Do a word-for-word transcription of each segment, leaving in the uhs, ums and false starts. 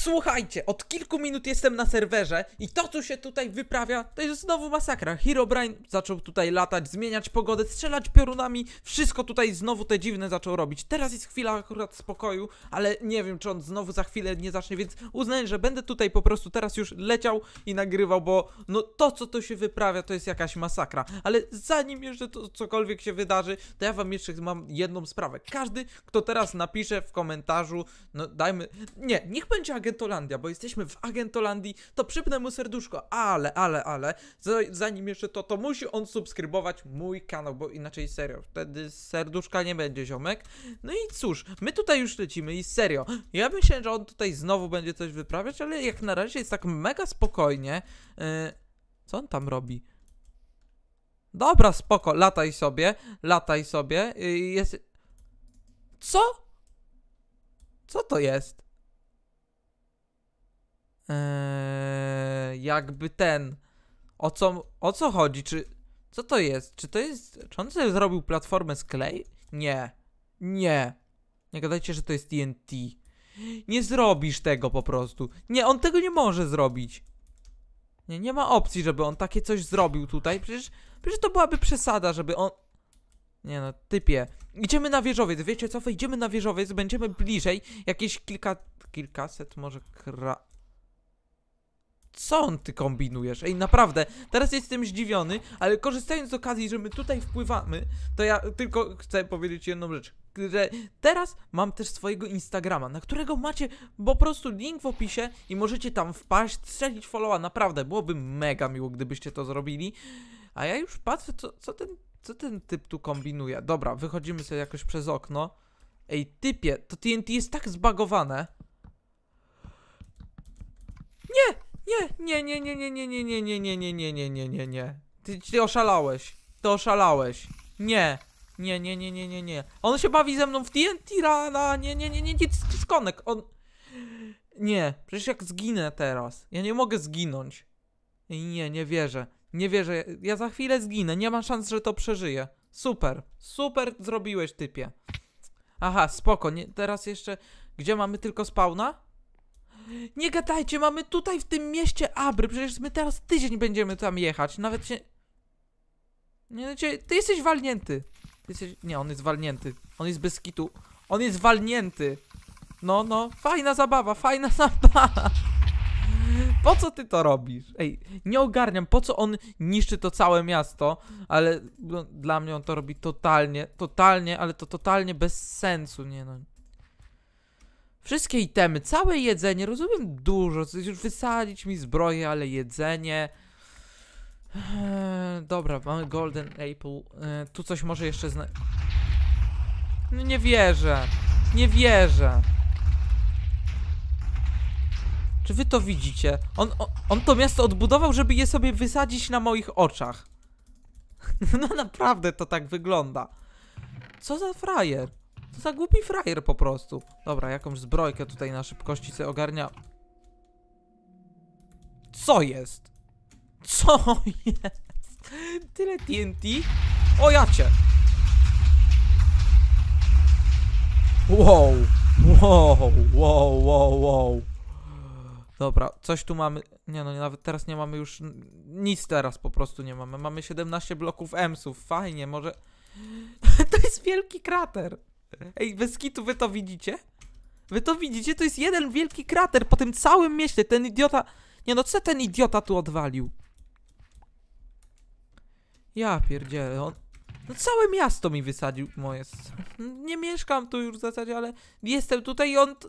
Słuchajcie, od kilku minut jestem na serwerze i to, co się tutaj wyprawia, to jest znowu masakra. Herobrine zaczął tutaj latać, zmieniać pogodę, strzelać piorunami, wszystko tutaj znowu te dziwne zaczął robić. Teraz jest chwila akurat spokoju, ale nie wiem, czy on znowu za chwilę nie zacznie, więc uznałem, że będę tutaj po prostu teraz już leciał i nagrywał, bo no to, co tu się wyprawia, to jest jakaś masakra. Ale zanim jeszcze to cokolwiek się wydarzy, to ja wam jeszcze mam jedną sprawę. Każdy, kto teraz napisze w komentarzu, no dajmy, nie, niech będzie Agentolandia, bo jesteśmy w Agentolandii, to przypnę mu serduszko, ale, ale, ale, zanim jeszcze to, to musi on subskrybować mój kanał, bo inaczej serio, wtedy serduszka nie będzie, ziomek. No i cóż, my tutaj już lecimy i serio, ja myślę, że on tutaj znowu będzie coś wyprawiać, ale jak na razie jest tak mega spokojnie. Yy, co on tam robi? Dobra, spoko, lataj sobie, lataj sobie, yy, jest... Co? Co to jest? Eee, jakby ten. O co, o co chodzi? Czy. Co to jest? Czy to jest. Czy on sobie zrobił platformę z klej? Nie. Nie. Nie gadajcie, że to jest T N T. Nie zrobisz tego po prostu. Nie, on tego nie może zrobić. Nie, nie ma opcji, żeby on takie coś zrobił tutaj. Przecież. Przecież to byłaby przesada, żeby on. Nie no, typie. Idziemy na wieżowiec, wiecie co? Wejdziemy na wieżowiec, będziemy bliżej. Jakieś kilka. Kilkaset może kra. Co on ty kombinujesz? Ej, naprawdę, teraz jestem zdziwiony, ale korzystając z okazji, że my tutaj wpływamy, to ja tylko chcę powiedzieć jedną rzecz, że teraz mam też swojego Instagrama, na którego macie po prostu link w opisie i możecie tam wpaść, strzelić followa, naprawdę, byłoby mega miło, gdybyście to zrobili. A ja już patrzę, co, co, ten, co ten typ tu kombinuje. Dobra, wychodzimy sobie jakoś przez okno. Ej, typie, to T N T jest tak zbagowane. Nie! Nie, nie, nie, nie, nie, nie, nie, nie, nie, nie, nie, nie, nie, nie, nie. Ty, ty oszalałeś. Ty oszalałeś. Nie. Nie, nie, nie, nie, nie, nie. On się bawi ze mną w T N T rana. Nie, nie, nie, nie, nie, dyskonek. On... Nie. Przecież jak zginę teraz. Ja nie mogę zginąć. Nie, nie wierzę. Nie wierzę. Ja za chwilę zginę. Nie ma szans, że to przeżyję. Super. Super zrobiłeś, typie. Aha, spoko. Nie, teraz jeszcze... Gdzie mamy tylko spawna? Nie gadajcie, mamy tutaj w tym mieście Abry, przecież my teraz tydzień będziemy tam jechać, nawet się... Nie, wiecie, ty jesteś walnięty. Ty jesteś... Nie, on jest walnięty. On jest bez kitu. On jest walnięty. No, no, fajna zabawa, fajna zabawa. Po co ty to robisz? Ej, nie ogarniam, po co on niszczy to całe miasto, ale no, dla mnie on to robi totalnie, totalnie, ale to totalnie bez sensu, nie no. Wszystkie itemy, całe jedzenie, rozumiem dużo, już wysadzić mi zbroję, ale jedzenie. Eee, dobra, mamy Golden Apple, eee, tu coś może jeszcze zna... No nie wierzę, nie wierzę. Czy wy to widzicie? On, on, on to miasto odbudował, żeby je sobie wysadzić na moich oczach. No naprawdę to tak wygląda. Co za frajer? To za głupi frajer po prostu. Dobra, jakąś zbrojkę tutaj na szybkości sobie ogarnia. Co jest? Co jest? Tyle T N T? O, ja cię! Wow! Wow, wow, wow, wow. Dobra, coś tu mamy. Nie no, nawet teraz nie mamy już nic teraz po prostu nie mamy. Mamy siedemnaście bloków emsów. Fajnie, może... To jest wielki krater. Ej, bez kitu, wy to widzicie? Wy to widzicie? To jest jeden wielki krater po tym całym mieście. Ten idiota... Nie no, co ten idiota tu odwalił? Ja pierdzielę, on... No całe miasto mi wysadził moje... Nie mieszkam tu już w zasadzie, ale jestem tutaj i on...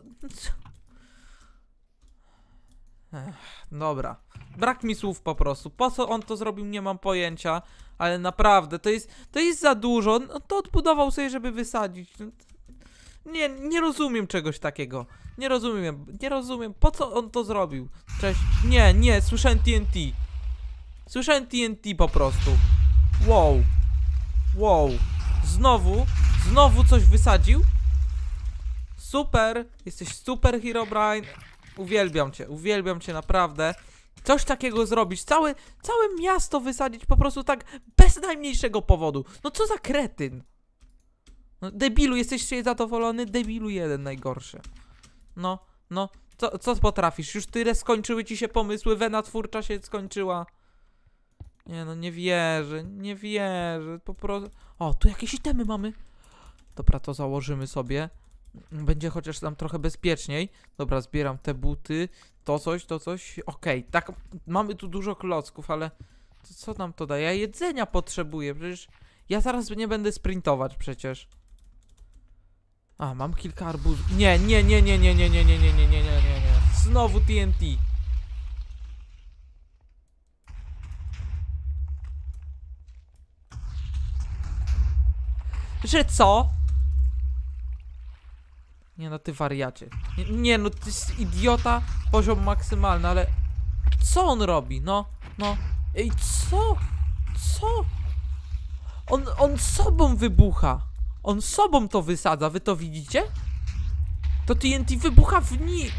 Ech, dobra. Brak mi słów po prostu. Po co on to zrobił, nie mam pojęcia. Ale naprawdę, to jest, to jest za dużo. On, on to odbudował sobie, żeby wysadzić. Nie, nie rozumiem czegoś takiego. Nie rozumiem, nie rozumiem. Po co on to zrobił? Cześć. Nie, nie, słyszałem T N T. Słyszałem T N T po prostu. Wow. Wow. Znowu, znowu coś wysadził? Super. Jesteś super, Herobrine. Uwielbiam cię, uwielbiam cię naprawdę. Coś takiego zrobić, całe, całe miasto wysadzić po prostu tak bez najmniejszego powodu. No co za kretyn. No, debilu, jesteś się zadowolony? Debilu jeden najgorszy. No, no, Co, co potrafisz? Już tyle skończyły ci się pomysły, wena twórcza się skończyła. Nie no, nie wierzę, nie wierzę, po prostu... O, tu jakieś itemy mamy. Dobra, to założymy sobie. Będzie chociaż tam trochę bezpieczniej. Dobra, zbieram te buty. To coś, to coś. Okej, okay, tak, mamy tu dużo klocków, ale... To co nam to daje? Ja jedzenia potrzebuję, przecież... Ja zaraz nie będę sprintować przecież. A, mam kilka arbuzów. Nie, nie, nie, nie, nie, nie, nie, nie, nie, nie, nie, nie, nie. Znowu T N T. Że co? Nie no, ty wariacie. Nie, nie no, ty jest idiota. Poziom maksymalny, ale... Co on robi? No, no. Ej, co? Co? On, on sobą wybucha. On sobą to wysadza, wy to widzicie? To T N T wybucha w nim.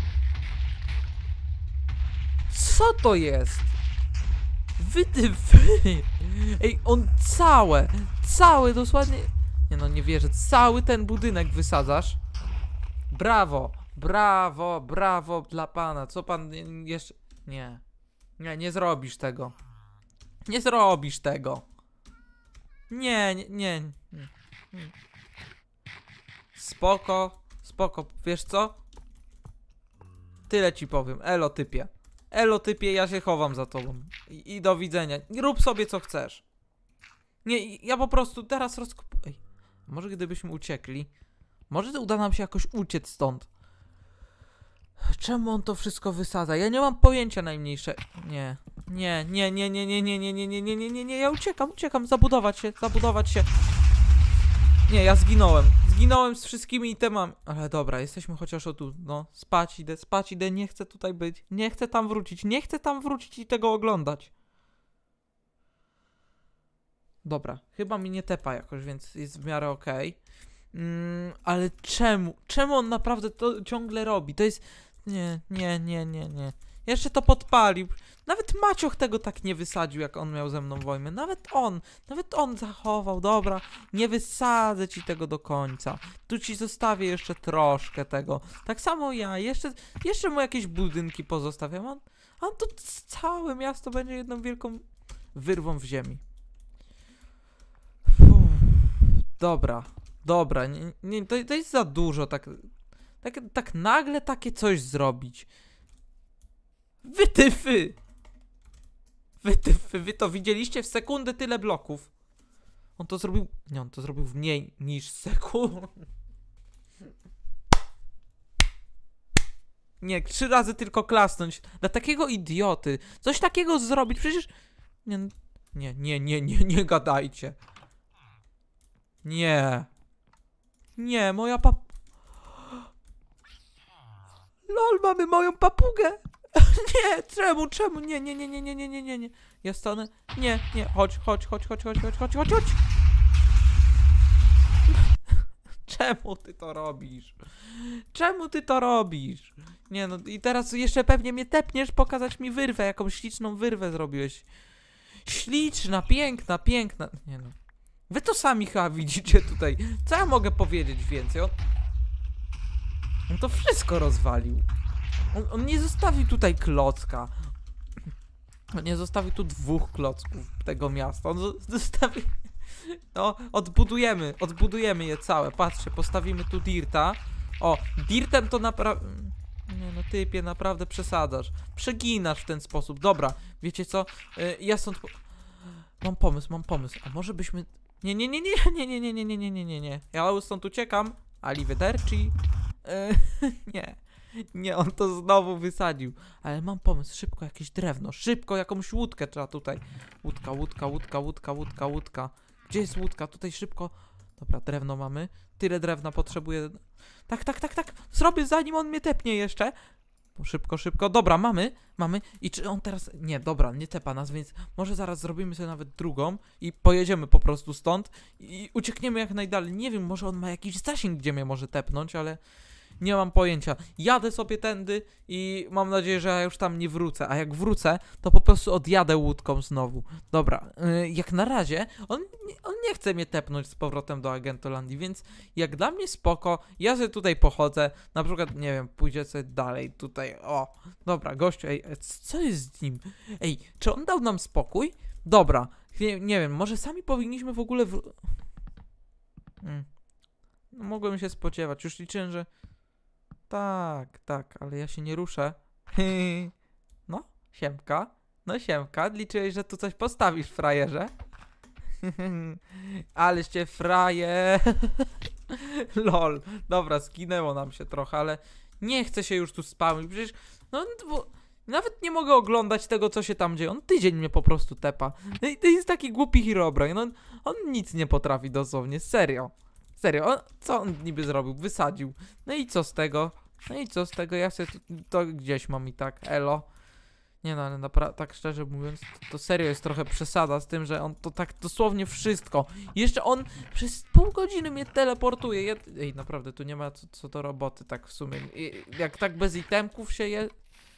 Co to jest? Wy ty wy. Ej, on całe, całe dosłownie... Nie no, nie wierzę, cały ten budynek wysadzasz. Brawo, brawo, brawo dla pana. Co pan jeszcze... Nie, nie, nie zrobisz tego. Nie zrobisz tego. Nie, nie, nie. Spoko, spoko, wiesz co? Tyle ci powiem, elo typie. Elo typie, ja się chowam za tobą. I, i do widzenia. Rób sobie co chcesz. Nie, ja po prostu teraz rozkopuję. Ej, może gdybyśmy uciekli. Może uda nam się jakoś uciec stąd. Czemu on to wszystko wysadza? Ja nie mam pojęcia najmniejsze. Nie, nie, nie, nie, nie, nie, nie, nie, nie, nie, nie, nie, nie, nie, ja uciekam, uciekam, zabudować się, zabudować się. Nie, ja zginąłem. Zginąłem z wszystkimi itemami. Ale dobra, jesteśmy chociaż o tu. No, spać idę, spać idę, nie chcę tutaj być. Nie chcę tam wrócić, nie chcę tam wrócić i tego oglądać. Dobra, chyba mi nie tepa jakoś, więc jest w miarę okej. Okay. Mm, ale czemu? Czemu on naprawdę to ciągle robi? To jest... Nie, nie, nie, nie, nie. Jeszcze to podpalił. Nawet Macioch tego tak nie wysadził, jak on miał ze mną wojnę. Nawet on, nawet on zachował. Dobra, nie wysadzę ci tego do końca. Tu ci zostawię jeszcze troszkę tego. Tak samo ja, jeszcze, jeszcze mu jakieś budynki pozostawiam. On, on tu całe miasto będzie jedną wielką wyrwą w ziemi. Uff, dobra, dobra, nie, nie, to, to jest za dużo, tak, tak, tak nagle takie coś zrobić. Wytyfy! Wytyfy, wy to widzieliście w sekundę tyle bloków. On to zrobił, nie, on to zrobił w mniej niż sekund. Nie, trzy razy tylko klasnąć. Dla takiego idioty. Coś takiego zrobić, przecież... Nie, nie, nie, nie, nie, nie gadajcie. Nie. Nie, moja pap... Lol, mamy moją papugę. Nie, czemu, czemu? Nie, nie, nie, nie, nie, nie, nie, nie, nie. Ja stanę. Nie, nie, chodź, chodź, chodź, chodź, chodź, chodź, chodź, chodź, chodź. Czemu ty to robisz? Czemu ty to robisz? Nie no, i teraz jeszcze pewnie mnie tepniesz pokazać mi wyrwę, jakąś śliczną wyrwę zrobiłeś. Śliczna, piękna, piękna. Nie no. Wy to sami chyba widzicie tutaj. Co ja mogę powiedzieć więcej? On, on to wszystko rozwalił. On, on nie zostawił tutaj klocka. On nie zostawił tu dwóch klocków tego miasta. On zostawił... No, odbudujemy, odbudujemy je całe. Patrzcie, postawimy tu dirta. O, dirtem to naprawdę... Nie no, typie, naprawdę przesadzasz. Przeginasz w ten sposób. Dobra, wiecie co? Yy, ja stąd... Mam pomysł, mam pomysł. A może byśmy... Nie, nie, nie, nie, nie, nie, nie, nie, nie, nie, nie, nie, nie. Ja stąd uciekam. Arrivederci. Yy, nie. Nie, on to znowu wysadził. Ale mam pomysł, szybko jakieś drewno. Szybko jakąś łódkę trzeba tutaj. Łódka, łódka, łódka, łódka, łódka, łódka. Gdzie jest łódka? Tutaj szybko. Dobra, drewno mamy. Tyle drewna potrzebuję. Tak, tak, tak, tak. Zrobię zanim on mnie tepnie jeszcze. Szybko, szybko. Dobra, mamy, mamy. I czy on teraz... Nie, dobra, nie tepa nas, więc może zaraz zrobimy sobie nawet drugą i pojedziemy po prostu stąd i uciekniemy jak najdalej. Nie wiem, może on ma jakiś zasięg, gdzie mnie może tepnąć, ale Nie mam pojęcia. Jadę sobie tędy i mam nadzieję, że ja już tam nie wrócę. A jak wrócę, to po prostu odjadę łódką znowu. Dobra, yy, jak na razie on, on nie chce mnie tepnąć z powrotem do Agentolandii, więc jak dla mnie spoko, ja sobie tutaj pochodzę. Na przykład, nie wiem, pójdzie sobie dalej tutaj. O, dobra, gościu, ej, co jest z nim? Ej, czy on dał nam spokój? Dobra, nie, nie wiem, może sami powinniśmy w ogóle wró... Hmm. No, mogłem się spodziewać, już liczyłem, że... Tak, tak, ale ja się nie ruszę. No, siemka. No siemka, liczyłeś, że tu coś postawisz, frajerze? Aleście fraje. Lol. Dobra, skinęło nam się trochę, ale nie chcę się już tu spamić. Przecież, no, bo nawet nie mogę oglądać tego, co się tam dzieje. On tydzień mnie po prostu tepa. To jest taki głupi Herobrine. No, on nic nie potrafi dosłownie, serio. Serio, on, co on niby zrobił? Wysadził. No i co z tego? No i co z tego? Ja sobie to, to gdzieś mam i tak, elo. Nie no, ale naprawdę, tak szczerze mówiąc, to, to serio jest trochę przesada z tym, że on to tak dosłownie wszystko. I jeszcze on przez pół godziny mnie teleportuje. Ja, ej, naprawdę, tu nie ma co, co do roboty, tak w sumie. I, jak tak bez itemków się je...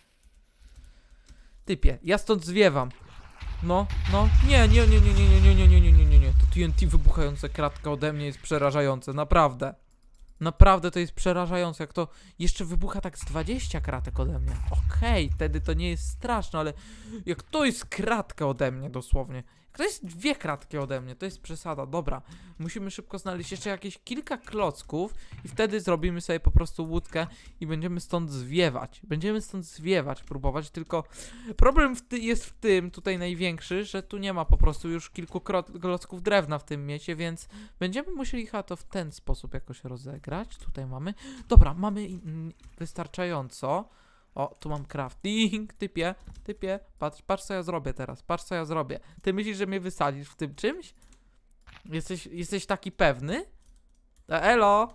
Typie, ja stąd zwiewam. No, no, nie, nie, nie, nie, nie, nie, nie, nie, nie, nie, nie, nie, nie. To T N T wybuchające kratka ode mnie jest przerażające, naprawdę. Naprawdę to jest przerażające, jak to jeszcze wybucha tak z dwadzieścia kratek ode mnie. Okej, okay, wtedy to nie jest straszne, ale jak to jest kratka ode mnie dosłownie. Jak to jest dwie kratki ode mnie, to jest przesada. Dobra, musimy szybko znaleźć jeszcze jakieś kilka klocków i wtedy zrobimy sobie po prostu łódkę i będziemy stąd zwiewać. Będziemy stąd zwiewać, próbować, tylko problem w jest w tym, tutaj największy, że tu nie ma po prostu już kilku klocków drewna w tym mieście, więc będziemy musieli chyba to w ten sposób jakoś rozegrać. Tutaj mamy, dobra, mamy wystarczająco. O, tu mam crafting, typie, typie, patrz, patrz co ja zrobię teraz, patrz co ja zrobię. Ty myślisz, że mnie wysadzisz w tym czymś? Jesteś, jesteś taki pewny? Elo!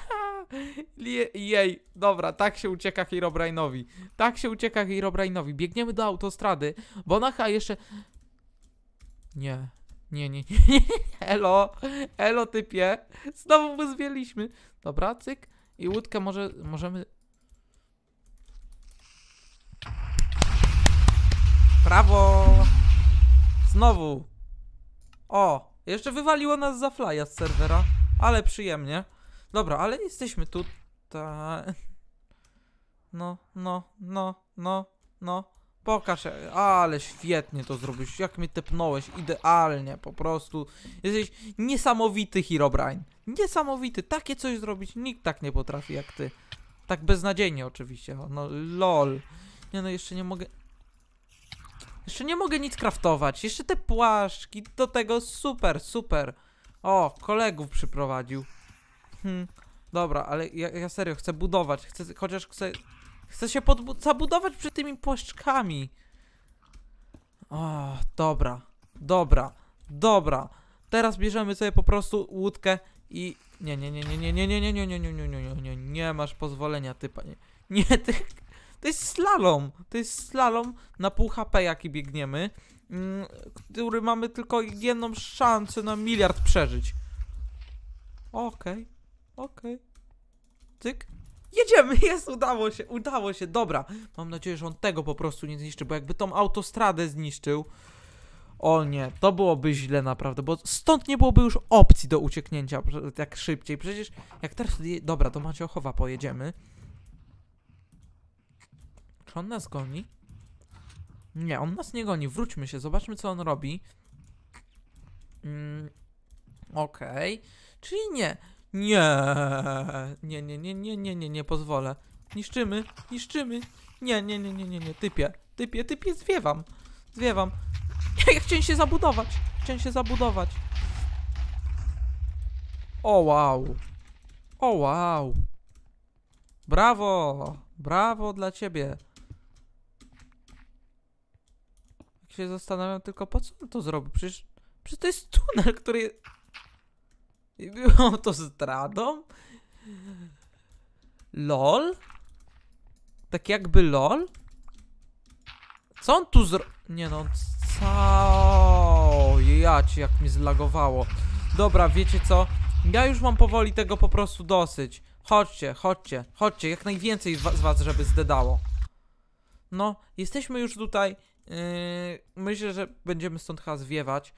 Jej, dobra, tak się ucieka Herobrine'owi. Tak się ucieka Herobrine'owi. Biegniemy do autostrady, bo ona chyba jeszcze... Nie, nie, nie, nie, nie, elo, elo typie. Znowu my zwieliśmy. Dobra, cyk. I łódkę może, możemy... Brawo! Znowu! O! Jeszcze wywaliło nas za flya z serwera. Ale przyjemnie. Dobra, ale jesteśmy tutaj. No, no, no, no, no. Pokaż, ale świetnie to zrobiłeś. Jak mnie tepnąłeś, idealnie, po prostu. Jesteś niesamowity, Herobrine. Niesamowity, takie coś zrobić nikt tak nie potrafi jak ty. Tak beznadziejnie oczywiście, no lol. Nie no, jeszcze nie mogę... Jeszcze nie mogę nic craftować, jeszcze te płaszczki, do tego super, super. O, kolegów przyprowadził. Hmm, dobra, ale ja, ja serio chcę budować, chcę, chociaż chcę... Chcę się zabudować przed tymi płaszczkami. O, dobra, dobra, dobra. Teraz bierzemy sobie po prostu łódkę i... Nie, nie, nie, nie, nie, nie, nie, nie, nie, nie, nie, nie, nie, nie, nie masz pozwolenia, ty panie. Nie, ty... To jest slalom, to jest slalom na pół H P jaki biegniemy, mm, który mamy tylko jedną szansę na miliard przeżyć. Okej, okay, okej. Okay. Cyk. Jedziemy, jest, udało się, udało się, dobra. Mam nadzieję, że on tego po prostu nie zniszczy, bo jakby tą autostradę zniszczył... O nie, to byłoby źle naprawdę, bo stąd nie byłoby już opcji do ucieknięcia tak szybciej. Przecież jak teraz... Dobra, do Maciechowa pojedziemy. Czy on nas goni? Nie, on nas nie goni. Wróćmy się, zobaczmy co on robi. Mm, Okej. Okay. Czyli nie. Nie. Nie, nie, nie, nie, nie, nie, nie pozwolę. Niszczymy, niszczymy. Nie, nie, nie, nie, nie, nie. Typie, typie, typie, zwiewam. Zwiewam. Ja chciałem się zabudować. Chciałem się zabudować. O wow. O wow. Brawo. Brawo dla ciebie. Się zastanawiam tylko, po co on to zrobił? Przecież, przecież to jest tunel, który... Było to zdradą? LOL? Tak jakby LOL? Co on tu zro... Nie no, co? Jacie, jak mi zlagowało. Dobra, wiecie co? Ja już mam powoli tego po prostu dosyć. Chodźcie, chodźcie, chodźcie, jak najwięcej z was, żeby zdedało. No, jesteśmy już tutaj. Yy, myślę, że będziemy stąd chyba zwiewać.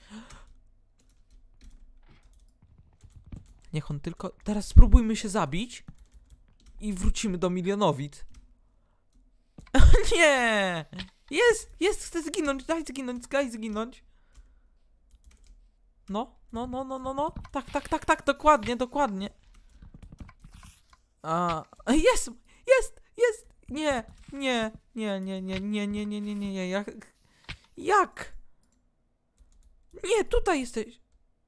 Niech on tylko... Teraz spróbujmy się zabić. I wrócimy do milionowic. Nie! Jest, jest, chcę zginąć, daj zginąć, daj zginąć. No, no, no, no, no, no. Tak, tak, tak, tak, dokładnie, dokładnie. A, jest, jest, jest. Nie, nie, nie, nie, nie, nie, nie, nie, nie, nie, nie, jak? Jak? Nie, tutaj jesteś.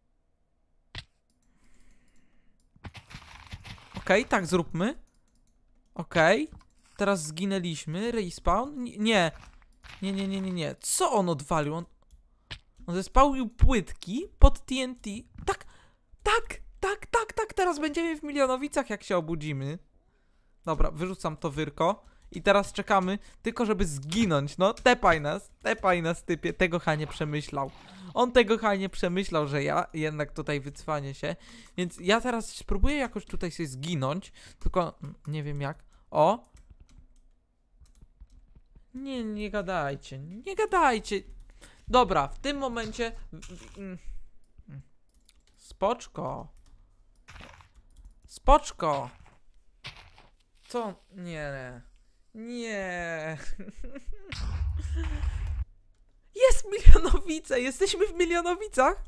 Okej, okay, tak zróbmy. Okej. Okay. Teraz zginęliśmy. Respawn? Nie. Nie, nie, nie, nie, nie. Co on odwalił? On, on zespałił płytki pod T N T. Tak, tak, tak, tak, tak. Teraz będziemy w Milionowicach, jak się obudzimy. Dobra, wyrzucam to wyrko. I teraz czekamy, tylko żeby zginąć. No, tepaj nas, tepaj nas, typie. Tego chyba nie przemyślał. On tego chyba nie przemyślał, że ja jednak tutaj wycwanię się. Więc ja teraz spróbuję jakoś tutaj się zginąć. Tylko nie wiem jak. O! Nie, nie gadajcie, nie gadajcie. Dobra, w tym momencie... Spoczko. Spoczko. Co? Nie. Nie. Jest Milionowice! Jesteśmy w Milionowicach!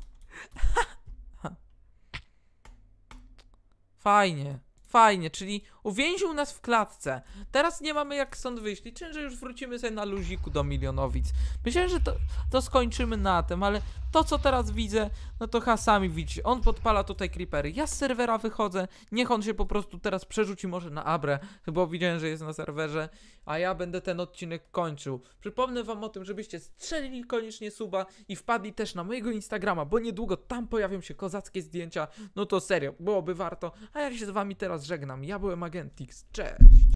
Fajnie. Fajnie, czyli uwięził nas w klatce. Teraz nie mamy jak stąd wyjść. Liczę, że już wrócimy sobie na luziku do Milionowic. Myślałem, że to, to skończymy na tym, ale to, co teraz widzę, no to chyba sami widzicie. On podpala tutaj creepery. Ja z serwera wychodzę. Niech on się po prostu teraz przerzuci może na Abrę, bo widziałem, że jest na serwerze, a ja będę ten odcinek kończył. Przypomnę wam o tym, żebyście strzelili koniecznie suba i wpadli też na mojego Instagrama, bo niedługo tam pojawią się kozackie zdjęcia. No to serio, byłoby warto. A ja się z wami teraz żegnam. Ja byłem Agentix. Cześć!